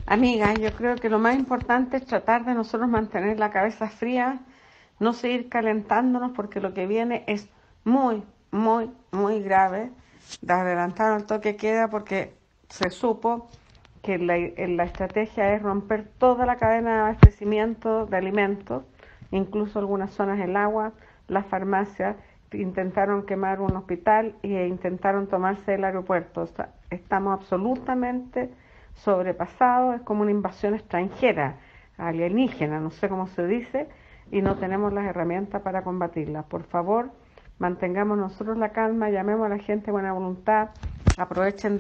Amiga, yo creo que lo más importante es tratar de nosotros mantener la cabeza fría, no seguir calentándonos porque lo que viene es muy, muy, muy grave. Adelantaron el toque de queda porque se supo que la estrategia es romper toda la cadena de abastecimiento de alimentos, incluso algunas zonas del agua, las farmacias, intentaron quemar un hospital e intentaron tomarse el aeropuerto. O sea, estamos absolutamente sobrepasados, es como una invasión extranjera, alienígena, no sé cómo se dice, y no tenemos las herramientas para combatirla. Por favor, mantengamos nosotros la calma, llamemos a la gente de buena voluntad, aprovechen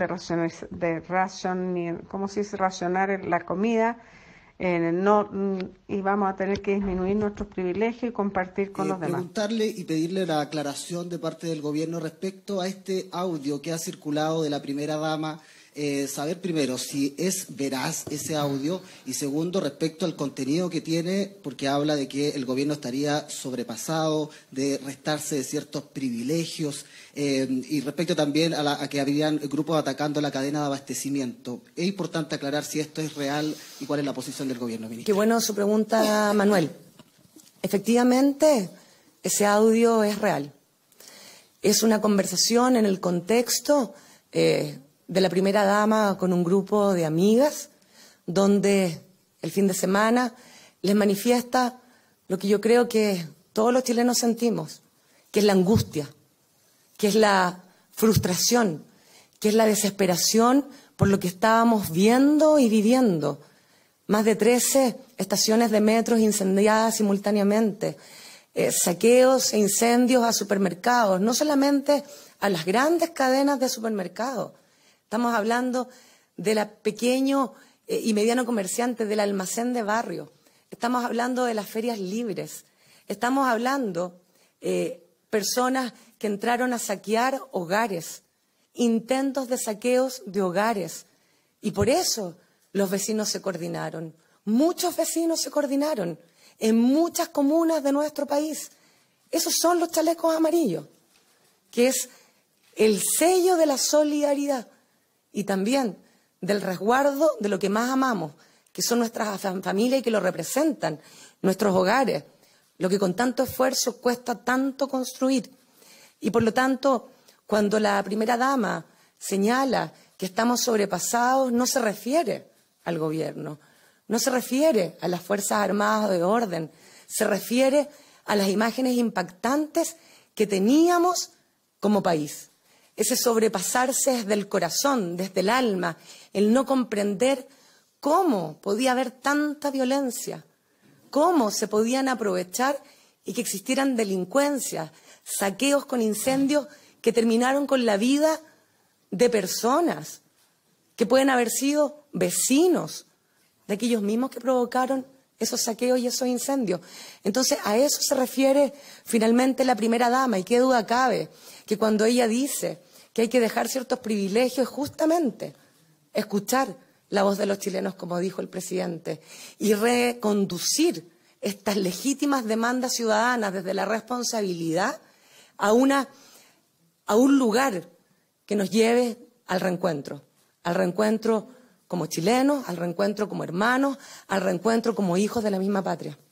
¿cómo se dice? Racionar la comida, y vamos a tener que disminuir nuestros privilegios y compartir con los demás. Preguntarle y pedirle la aclaración de parte del gobierno respecto a este audio que ha circulado de la primera dama. Saber primero si es veraz ese audio y segundo respecto al contenido que tiene, porque habla de que el gobierno estaría sobrepasado, de restarse de ciertos privilegios y respecto también a que habían grupos atacando la cadena de abastecimiento. Es importante aclarar si esto es real y cuál es la posición del gobierno, ministro. Qué bueno su pregunta, Manuel. Efectivamente, ese audio es real. Es una conversación en el contexto de la primera dama con un grupo de amigas, donde el fin de semana les manifiesta lo que yo creo que todos los chilenos sentimos, que es la angustia, que es la frustración, que es la desesperación por lo que estábamos viendo y viviendo. Más de 13 estaciones de metros incendiadas simultáneamente, saqueos e incendios a supermercados, no solamente a las grandes cadenas de supermercados. Estamos hablando de la pequeño y mediano comerciante, del almacén de barrio. Estamos hablando de las ferias libres. Estamos hablando personas que entraron a saquear hogares, intentos de saqueos de hogares. Y por eso los vecinos se coordinaron. Muchos vecinos se coordinaron en muchas comunas de nuestro país. Esos son los chalecos amarillos, que es el sello de la solidaridad y también del resguardo de lo que más amamos, que son nuestras familias y que lo representan, nuestros hogares, lo que con tanto esfuerzo cuesta tanto construir. Y por lo tanto, cuando la primera dama señala que estamos sobrepasados, no se refiere al gobierno, no se refiere a las Fuerzas Armadas de orden, se refiere a las imágenes impactantes que teníamos como país. Ese sobrepasarse desde el corazón, desde el alma, el no comprender cómo podía haber tanta violencia, cómo se podían aprovechar y que existieran delincuencias, saqueos con incendios que terminaron con la vida de personas que pueden haber sido vecinos de aquellos mismos que provocaron esos saqueos y esos incendios. Entonces, a eso se refiere finalmente la primera dama, y qué duda cabe que cuando ella dice que hay que dejar ciertos privilegios, justamente escuchar la voz de los chilenos, como dijo el presidente, y reconducir estas legítimas demandas ciudadanas desde la responsabilidad a un lugar que nos lleve al reencuentro como chilenos, al reencuentro como hermanos, al reencuentro como hijos de la misma patria.